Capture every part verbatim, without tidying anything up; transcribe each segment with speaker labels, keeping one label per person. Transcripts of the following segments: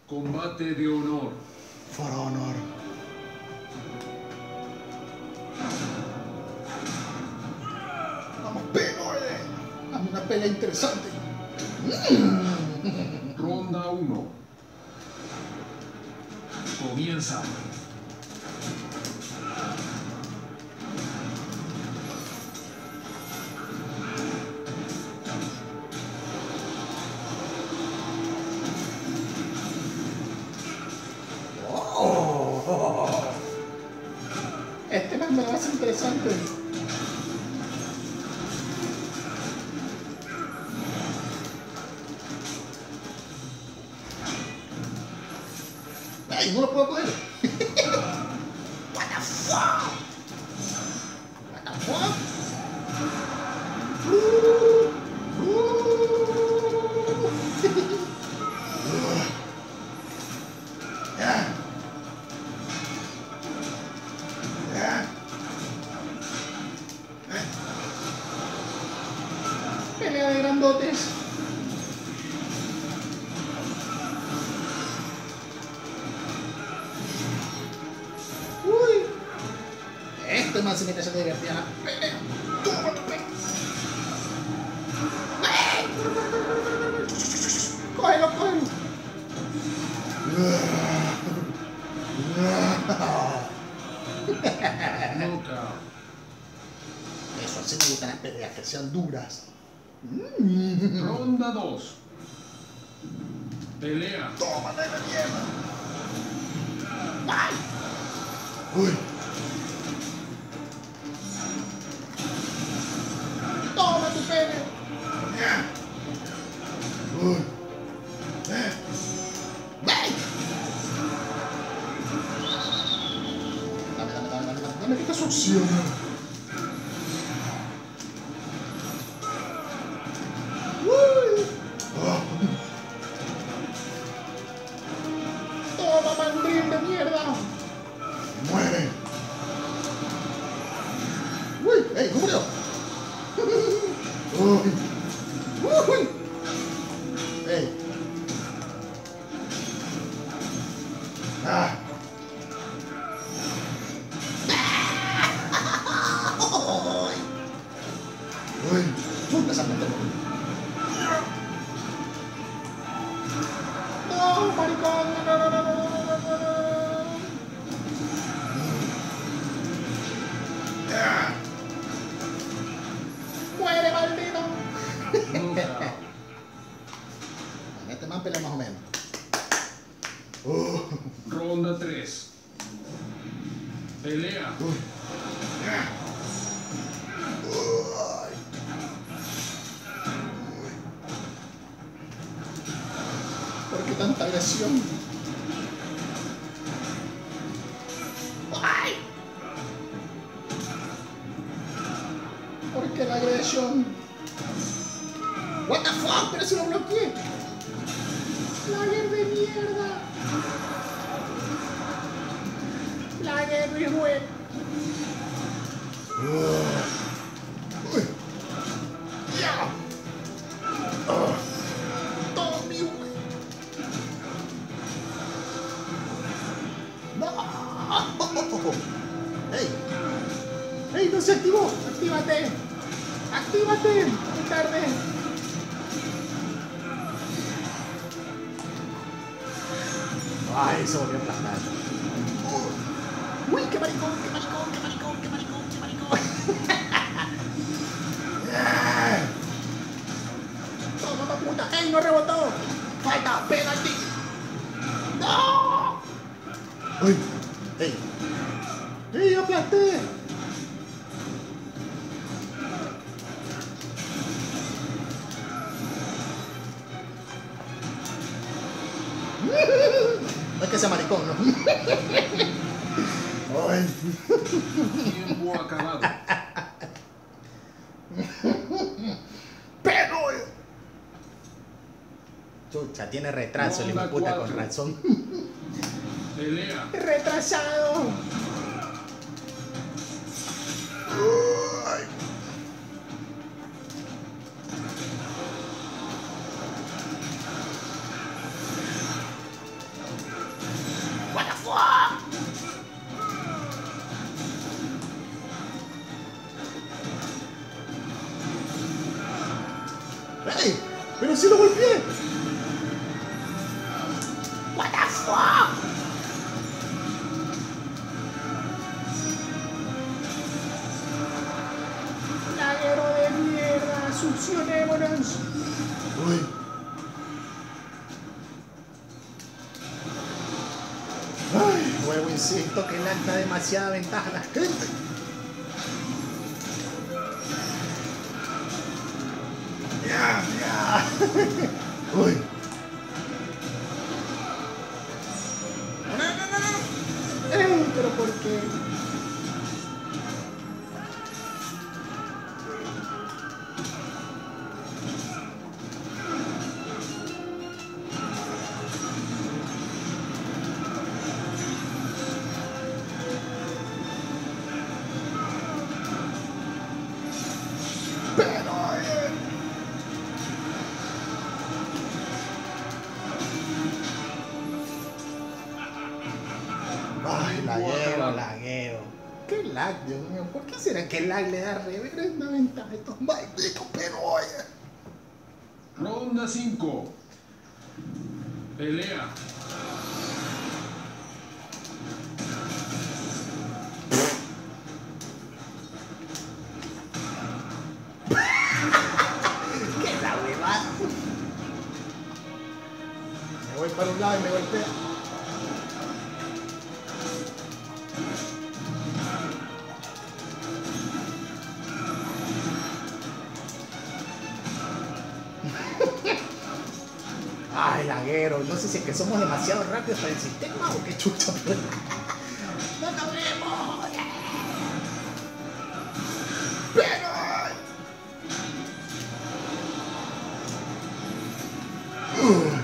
Speaker 1: Combate de honor.
Speaker 2: For honor. Vamos, Penoide. Dame una pelea interesante.
Speaker 1: Ronda uno. Comienza.
Speaker 2: Oh. Este más me lo hace interesante. ¡Ay, no lo puedo coger! What the fuck? What the fuck? Uh, uh. Yeah. Yeah. Pelea de grandotes. Uy. Este más se mete a ser divertida la pelea. Cógelo, cógelo.
Speaker 1: Knockout.
Speaker 2: Eso, así me gustan las peleas, que sean duras.
Speaker 1: Ronda dos. Pelea.
Speaker 2: ¡Toma, de la mierda! ¡Ay! ¡Uy! ¡Toma tu pene! ¡Uy! ¡Eh! ¡Ay! Dame, dame, dame, dame, dame, dame que te succiona. ¡Uy! Oh. ¡Toma, mandril de mierda! ¡Muere! ¡Uy! ¡Ey! ¡No murió! ¡Uy! ¡Uy! ¡Ey! ¡Ah! ¡Uy! ¡Puta esa puta! ¡No, maricón! ¡No, no, no, no, no, no, no, no! ¡Ah! ¡Muere, maldito!
Speaker 1: Knockout.
Speaker 2: Este man pelea más o menos. Uh.
Speaker 1: Ronda tres. Pelea.
Speaker 2: Uy. Ah. Uy. ¿Por qué tanta agresión? ¡Ay! ¿Por qué la agresión? What the fuck, pero si lo bloqueé. Player de mierda. Player de web. Uy. Ya. Uh. Todo mi web. No. Hey. Hey, no se activó. Actívate. Actívate. Muy tarde. Ay, se volvió a aplastar. Uy, qué maricón, qué maricón, qué maricón, qué maricón, qué maricón. Toma, puta. ¡Ey, no rebotó! ¡Falta! ¡Penalti! ¡No! ¡Uy! ¡Ey! ¡Ey, aplasté! No es que sea maricón, ¿no? Ay.
Speaker 1: Tiempo acabado.
Speaker 2: ¡Pero! Chucha, tiene retraso el hijo de puta con razón.
Speaker 1: Pelea.
Speaker 2: ¡Retrasado! Ay. ¡Ey! ¡Pero si lo golpeé! What the fuck? Laguero de mierda, succionémonos. Uy. Ay, huevo, insisto que le da demasiada ventaja a la gente. Ya, ya. Uy. No, no, no, no. Ey, pero ¿por qué? Pero eh. Ay, laguero, laguero. Qué lag, Dios mío. ¿Por qué será que el lag le da reverenda ventaja a estos malditos peroyes?
Speaker 1: Ronda cinco. Pelea.
Speaker 2: ¿Qué es la huevada? Me voy para un lado y me golpea. Ay, laguero, no sé si es que somos demasiado rápidos para el sistema o qué chucha. ¡No nos vemos! ¡Pero! Uh.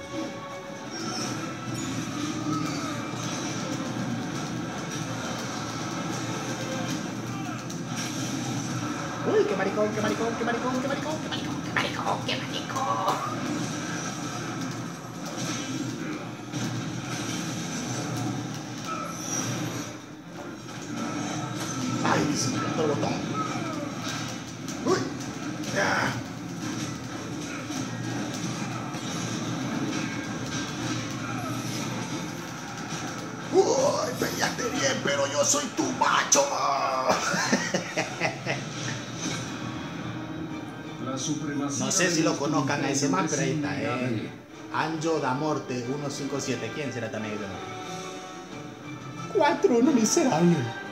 Speaker 2: Uy, qué maricón, qué maricón, qué maricón, qué maricón, qué maricón, qué maricón, qué maricón. Ay, se me cortó el botón. Uy, ya. Uy, peleaste bien, pero yo soy tu macho.
Speaker 1: La supremacía.
Speaker 2: No sé si lo conozcan a ese man, pero ahí está, eh.
Speaker 1: innegable.
Speaker 2: Anjo da Morte ciento cincuenta y siete. ¿Quién será tan negro? cuatro uno miserable.